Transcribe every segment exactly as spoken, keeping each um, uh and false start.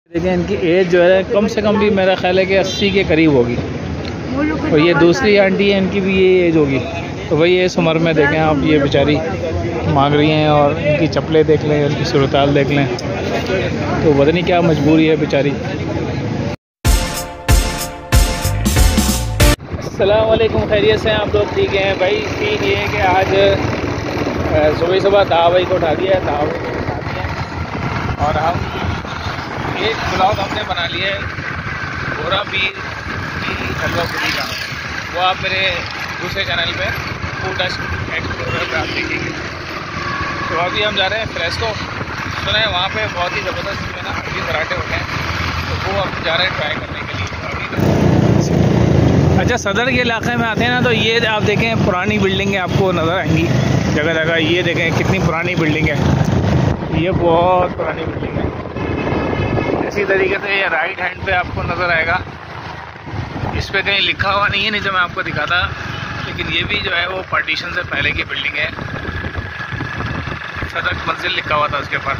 देखें इनकी एज जो है कम से कम भी मेरा ख्याल है कि अस्सी के करीब होगी। और ये दूसरी आंटी है, इनकी भी ये एज होगी। तो वही इस उम्र में देखें आप, ये बेचारी मांग रही हैं। और इनकी चप्पलें देख लें, इनकी सूरताल देख लें, तो पता नहीं क्या मजबूरी है बेचारी। अस्सलाम वालेकुम, खैरियत से आप लोग ठीक हैं भाई। सीन ये है कि आज सुबह सुबह दावा भाई को उठा दिया है, दावा भाई को उठा दिया है और हम एक ब्लॉग हमने बना लिया है गोरा पीर की हलवा पूरी का। वो आप मेरे दूसरे चैनल पे फूड एक्सप्लोरर पे आप देखेंगे। तो अभी हम जा रहे हैं फ्रेस्को। सुना है वहाँ पे बहुत ही ज़बरदस्त जो है ना हड्डी पराठे होते हैं, तो वो हम जा रहे हैं ट्राई करने के लिए। अभी अच्छा, सदर के इलाके में आते हैं ना, तो ये आप देखें पुरानी बिल्डिंगें आपको नज़र आएंगी जगह जगह। ये देखें कितनी पुरानी बिल्डिंग है, ये बहुत पुरानी बिल्डिंग है। इसी तरीके से ये राइट हैंड पे आपको नज़र आएगा, इस पे कहीं लिखा हुआ नहीं है, नहीं तो मैं आपको दिखाता। लेकिन ये भी जो है वो पार्टीशन से पहले की बिल्डिंग है, सदर मंजिल लिखा हुआ था उसके ऊपर।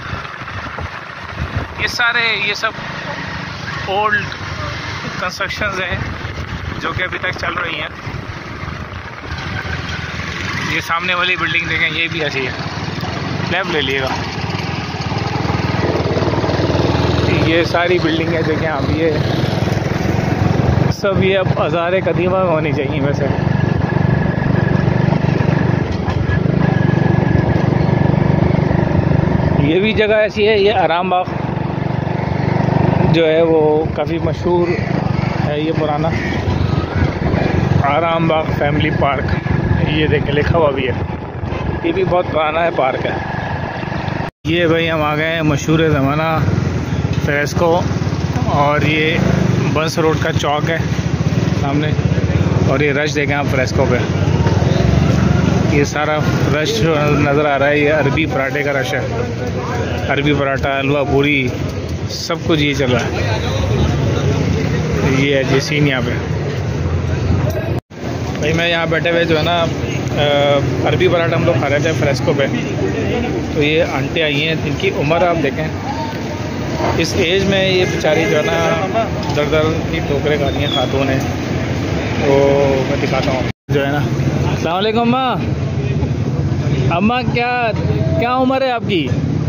ये सारे ये सब ओल्ड कंस्ट्रक्शंस हैं जो कि अभी तक चल रही हैं। ये सामने वाली बिल्डिंग देखें, ये भी ऐसी है, लेफ्ट ले लिएगा। ये सारी बिल्डिंगें देखें आप, ये सब ये अब आज़ार कदीमा में होनी चाहिए वैसे। ये भी जगह ऐसी है, ये आराम बाग जो है वो काफ़ी मशहूर है। ये पुराना आराम बाग फैमिली पार्क, ये देखें लिखा हुआ भी है, ये भी बहुत पुराना है पार्क है। ये भाई हम आ गए हैं मशहूर ज़माना फ्रेस्को, और ये बस रोड का चौक है सामने। और ये रश देखें आप फ्रेस्को पे, ये सारा रश जो नज़र आ रहा है ये अरबी पराठे का रश है। अरबी पराठा, हलवा पूरी, सब कुछ ये चल रहा है। ये है जी सीन यहाँ पे। भाई मैं यहाँ बैठे हुए जो है ना अरबी पराठा हम लोग खा रहे थे फ्रेस्को पे। तो ये आंटी आई हैं, इनकी उम्र आप देखें, इस एज में ये बेचारी जो है ना दर दर की ठोकरें खा रही हैं खातून है। तो मैं दिखाता हूँ जो है ना। अस्सलाम वालेकुम अम्मा। अम्मा क्या क्या उम्र है आपकी?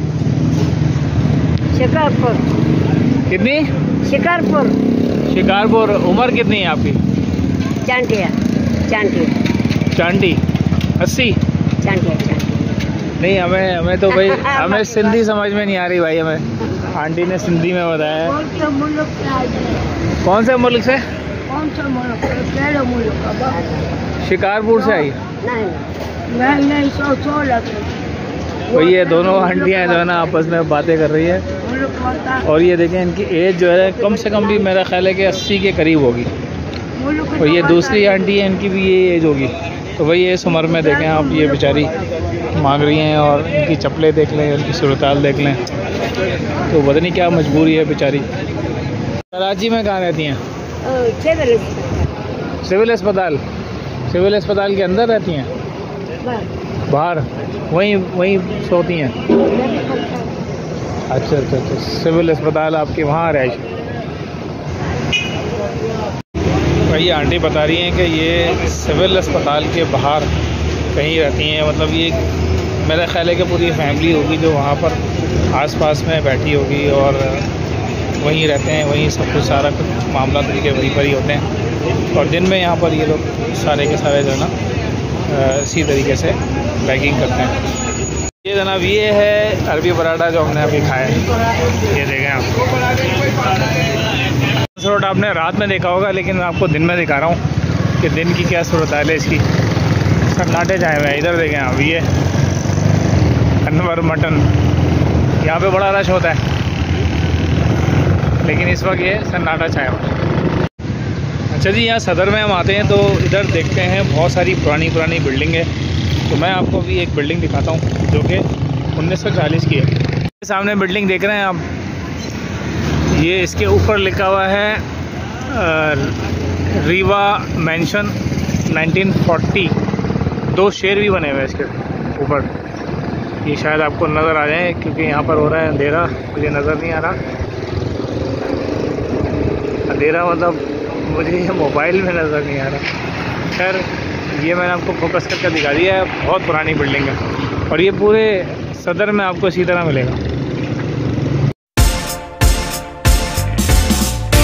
शिकारपुर। कितनी? शिकारपुर। शिकारपुर। उम्र कितनी है आपकी? चांटिया चांटी चांटी अस्सी। चांटिया चांटी नहीं, हमें हमें तो भाई हमें सिंधी समझ में नहीं आ रही भाई। हमें आंटी ने सिंधी में बताया। कौन से मुल्क से आई? कौन से मुल्क से? कौन सा मुल्क? केड़े मुल्क का? शिकारपुर से आई? नहीं नहीं नहीं, सौ सौ लग तो ये दोनों आंटियाँ जो है ना आपस में बातें कर रही है। और ये देखें इनकी एज जो है कम से कम भी मेरा ख्याल है कि अस्सी के करीब होगी। और ये दूसरी आंटी है, इनकी भी ये एज होगी। तो वही इस उम्र में देखें आप, ये बेचारी मांग रही हैं। और इनकी चप्पलें देख लें, इनकी सूरताल देख लें, तो पता नहीं क्या मजबूरी है बेचारी। कराची में कहाँ रहती हैं? सिविल अस्पताल। सिविल अस्पताल के अंदर रहती हैं? बाहर वहीं वहीं सोती हैं? अच्छा अच्छा अच्छा, सिविल अस्पताल आपके वहाँ रहाइश। भाई आंटी बता रही हैं कि ये सिविल अस्पताल के बाहर कहीं रहती हैं। मतलब ये मेरा ख्याल है कि पूरी फैमिली होगी जो वहाँ पर आसपास में बैठी होगी और वहीं रहते हैं, वहीं सब कुछ सारा कुछ मामला तरीके वहीं पर ही होते हैं। और दिन में यहाँ पर ये लोग सारे के सारे जो है ना इसी तरीके से पैकिंग करते हैं। ये जनाब ये है अरबी पराठा जो हमने अभी खाया है। ये देखें आप, रोड आपने रात में देखा होगा, लेकिन मैं आपको दिन में दिखा रहा हूँ कि दिन की क्या सूरत है इसकी। सन्नाटे छाए हुए हैं, इधर देखें आप, ये अनवर मटन, यहाँ पे बड़ा रश होता है, लेकिन इस वक्त ये सन्नाटा छाया हुआ है। अच्छा जी, यहाँ सदर में हम आते हैं तो इधर देखते हैं बहुत सारी पुरानी पुरानी बिल्डिंग है। तो मैं आपको भी एक बिल्डिंग दिखाता हूँ जो कि उन्नीस सौ चालीस की है। सामने बिल्डिंग देख रहे हैं आप, ये इसके ऊपर लिखा हुआ है आ, रीवा मेंशन नाइनटीन फोर्टी। दो शेर भी बने हुए हैं इसके ऊपर। ये शायद आपको नज़र आ जाए क्योंकि यहाँ पर हो रहा है अंधेरा, मुझे नज़र नहीं आ रहा। अंधेरा मतलब मुझे ये मोबाइल में नज़र नहीं आ रहा। खैर ये मैंने आपको फोकस करके दिखा दिया है। बहुत पुरानी बिल्डिंग है और ये पूरे सदर में आपको इसी तरह मिलेगा।